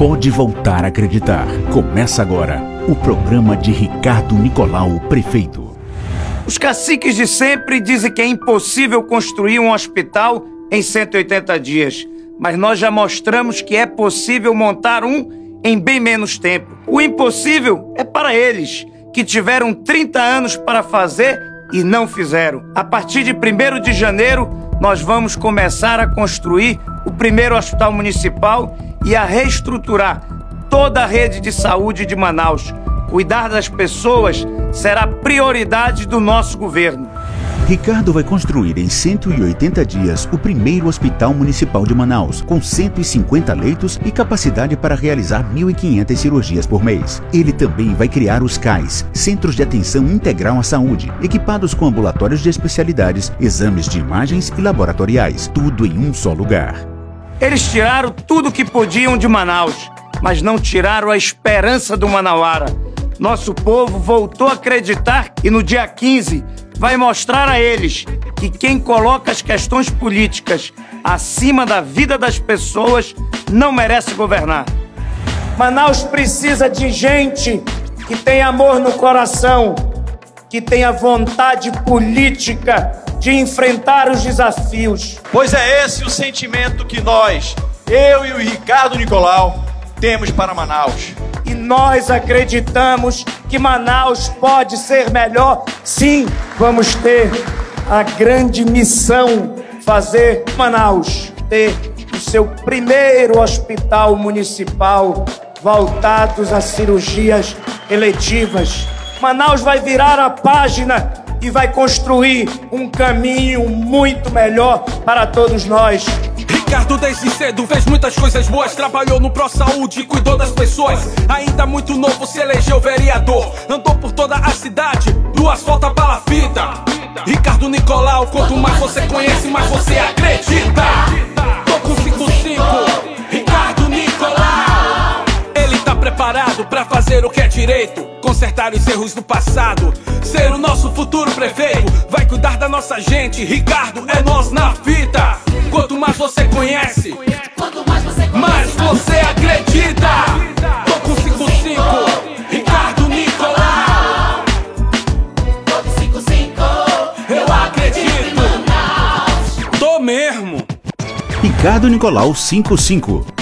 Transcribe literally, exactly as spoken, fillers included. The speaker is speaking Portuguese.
pode voltar a acreditar. Começa agora o programa de Ricardo Nicolau, prefeito. Os caciques de sempre dizem que é impossível construir um hospital em cento e oitenta dias, mas nós já mostramos que é possível montar um em bem menos tempo. O impossível é para eles, que tiveram trinta anos para fazer e não fizeram. A partir de primeiro de janeiro, nós vamos começar a construir o primeiro hospital municipal e a reestruturar toda a rede de saúde de Manaus. Cuidar das pessoas será prioridade do nosso governo. Ricardo vai construir em cento e oitenta dias o primeiro hospital municipal de Manaus, com cento e cinquenta leitos e capacidade para realizar mil e quinhentas cirurgias por mês. Ele também vai criar os C A Is, Centros de Atenção Integral à Saúde, equipados com ambulatórios de especialidades, exames de imagens e laboratoriais, tudo em um só lugar. Eles tiraram tudo o que podiam de Manaus, mas não tiraram a esperança do manauara. Nosso povo voltou a acreditar e no dia quinze vai mostrar a eles que quem coloca as questões políticas acima da vida das pessoas não merece governar. Manaus precisa de gente que tenha amor no coração, que tenha vontade política de enfrentar os desafios. Pois é esse o sentimento que nós, eu e o Ricardo Nicolau, temos para Manaus. E nós acreditamos que Manaus pode ser melhor. Sim, vamos ter a grande missão, fazer Manaus ter o seu primeiro hospital municipal voltados a cirurgias eletivas. Manaus vai virar a página e vai construir um caminho muito melhor para todos nós. Ricardo desde cedo fez muitas coisas boas, trabalhou no Pró-Saúde, cuidou das pessoas. Ainda muito novo se elegeu vereador, andou por toda a cidade, do asfalto à palafita. Ricardo Nicolau, quanto mais você conhece, mais você acredita. Tô com cinco cinco, Ricardo Nicolau. Ele tá preparado pra fazer o que é direito, consertar os erros do passado, ser o nosso futuro prefeito. Vai cuidar da nossa gente, Ricardo é nós na fita. Quanto mais você conhece, Quanto mais você, conhece, mais você acredita. Tô com cinco cinco, Ricardo Nicolau. Tô com cinco cinco, Eu acredito. Tô mesmo. Ricardo Nicolau cinquenta e cinco.